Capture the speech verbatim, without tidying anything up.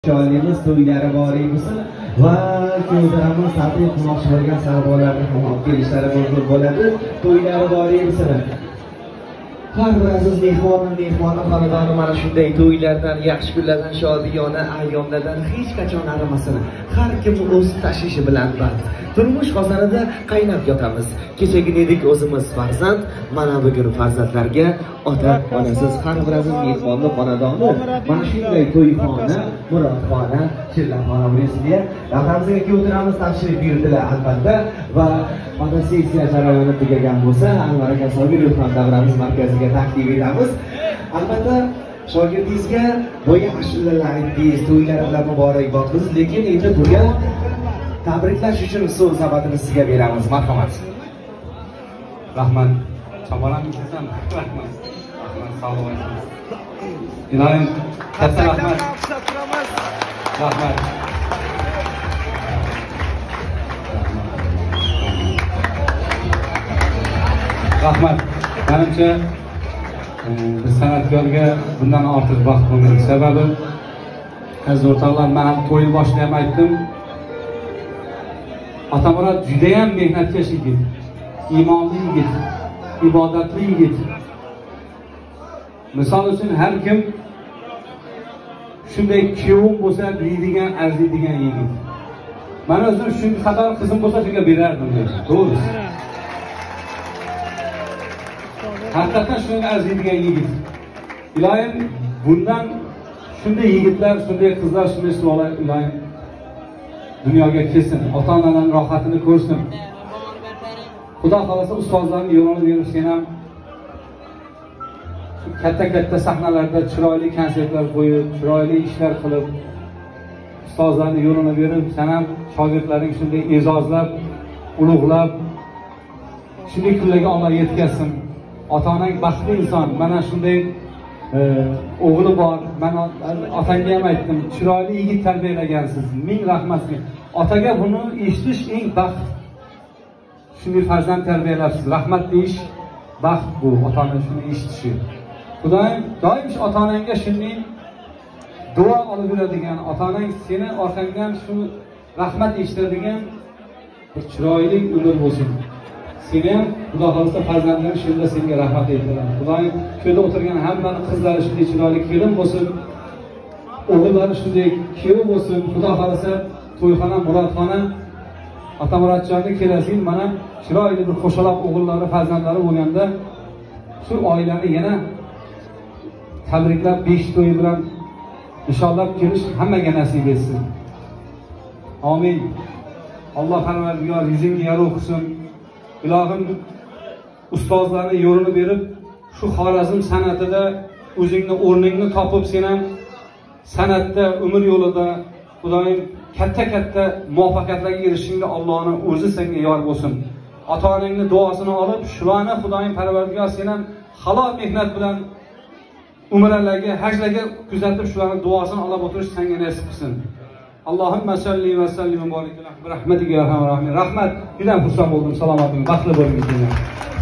Shoirimiz to'ylari bor bo'lsin va ko'zlarimiz tabrik qilmoqchi bo'lgan sarborlarni ham olib kelishlari mumkin bo'ladi. To'ylari bor bo'lsin. Har bir aziz mehmonim, mehmonim xonadoni mana shunday to'ylardan, yaxshi kunlardan, shodiyona ayyomlardan hech qachon arimasin. Har kim o'z tashvishi bilan band. Turmush qozonida qaynab yotamiz. Kechagina edik o'zimiz farzand, mana bugun farzandlarga ota, onasiz har bir aziz mehmonni xonadoni mana shunday to'yxona, murodxona, shirlaxona bo'lishga raqamizga o'tiramiz, tashrif buyurdilar albatta va fotosessiya jarayoni tugagan bo'lsa, Anvar aka Sobirov ham davramiz markaziga taklif etamiz. Albatta shogirdingizga boya ashulalar aytdingiz, to'ylar bilan muborakbod biz, lekin endi bugun tabriklash uchun so'z sabatini sizga beramiz. Marhamat. Rahmat. Chamoram sizdan. Rahmat. Rahmat, sog' bo'lasiz. Iloyim, katta rahmat. Rahmat. Rahmat. Menimcha biz san'atkorga bundan ortiq baxt bo'lmaydi. Sababi aziz o'rtoqlar, men ham to'yni boshida ham aytdim. Otamurod juda ham mehnatkash yigit, iymonli yigit, ibodatli yigit. Misol uchun har kim shunday kuyovim bo'lsa deydigan, arziydigan yigit. Men o'zim shunga qator qizim bo'lsa shunga berardim dedi. To'g'ri. Haqiqatan shunga arziydigan yigit. Iloyim bundan shunday yigitlar, shunday qizlar, shunday savolar iloyim dunyoga kelsin, ota-onalarning rohatini ko'rsin. Xudo xolasa ustozlarning yo'lini berib, sen ham katta-katta sahnalarda chiroyli konsertlar qo'yib, chiroyli ishlar qilib, ustozlarning yo'lini berib, sen ham shogirdlaring shunday e'zozlab, ulug'lab, shunday kunlarga Alloh yetkazsin. Ota-onang baxtli inson. Mana shunday o'g'li bor. Men otangga ham aytdim, chiroyli yigit tarbiyalagansiz. Ming rahmat. Otaga buni eshitish eng baxt. Shunday farzand tarbiyalabsiz. Rahmat deyish baxt bu, ota-ona shuni eshitishi. Xudoyim doim ota-onangga shunday duo olib yuradigan, ota-onang seni orqangdan shu rahmat eshitadigan bir chiroyli umr bo'lsin. Seni ham Xudo xolasa farzandlaring shunda senga rahmat aytadilar. Xudoyim ko'da o'tirgan hammani qizlari shunday chiroyli kelin bo'lsin, o'g'illari shunday kuyov bo'lsin. Xudo xolasa to'yxona, murodxona, Otamurodjonni kelasi yil mana chiroyli bir qo'shaloq o'g'illari, farzandlari bo'lganda shu oilani yana tabriklab besh to'y bilan inshaalloh kelish hammaga nasib etsin. Amin. Alloh Parvardigor yuzingga yorug' qilsin. Ilohim ustozlarning yo'lini berib, shu Xorazm san'atida o'zingni o'rningni topib, sen ham san'atda, umr yo'lida Xudoyim katta-katta muvaffaqiyatlarga erishishingda Allohning o'zi senga yor bo'lsin. Ota-onangning duosini olib, shularni Xudoyim Parvardigor sen ham halol mehnat bilan umralarga, hajlarga kuzatib, shularning duosini olib o'tirish senga nasib qilsin. Allohumma salli va sallim va barik alayhi. Rahmatiga ya rahmat. Rahmat. Juda xursand bo'ldim. Salomat bo'ling. Baxtli bo'ling.